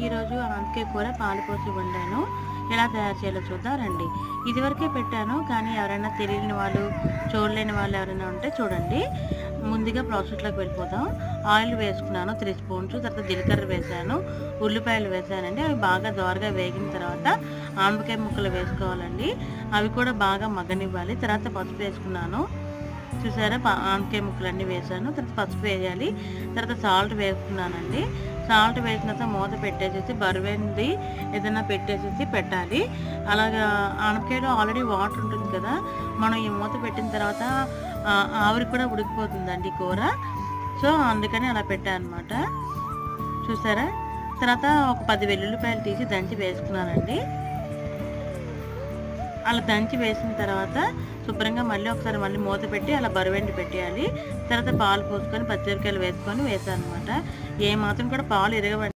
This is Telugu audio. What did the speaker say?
ఈరోజు ఆనపకాయ కూర పాలు పోసి వండాను. ఎలా తయారు చేయాలో చూద్దాం రండి. ఇదివరకే పెట్టాను, కానీ ఎవరైనా తెలియని వాళ్ళు, చూడలేని వాళ్ళు ఎవరైనా ఉంటే చూడండి. ముందుగా ప్రాసెస్లోకి వెళ్ళిపోదాం. ఆయిల్ వేసుకున్నాను 3 స్పూన్స్, తర్వాత జీలకర్ర వేసాను, ఉల్లిపాయలు వేసానండి. అవి బాగా దోరగా వేగిన తర్వాత ఆనపకాయ ముక్కలు వేసుకోవాలండి. అవి కూడా బాగా మగ్గనివ్వాలి. తర్వాత పసుపు వేసుకున్నాను. చూసారా, ఆనపకాయ ముక్కలన్నీ వేసాను. తర్వాత పసుపు వేయాలి. తర్వాత సాల్ట్ వేసుకున్నానండి. సాల్ట్ వేసిన తర్వాత మూత పెట్టేసేసి బరువైంది ఏదైనా పెట్టాలి. అలాగా ఆనపకాయలో ఆల్రెడీ వాటర్ ఉంటుంది కదా, మనం ఈ మూత పెట్టిన తర్వాత ఆవిరి కూడా ఉడికిపోతుందండి కూర. సో అందుకని అలా పెట్టాను అనమాట. చూసారా, తర్వాత ఒక 10 వెల్లుల్లిపాయలు తీసి దంచి వేసుకున్నానండి. అలా దంచి వేసిన తర్వాత శుభ్రంగా ఒకసారి మూత పెట్టి అలా బరువెండి పెట్టేయాలి. తర్వాత పాలు పోసుకొని పచ్చిమిరపకాయలు వేసుకొని వేసాను అనమాట. ఏ మాత్రం కూడా పాలు ఇరగవండి.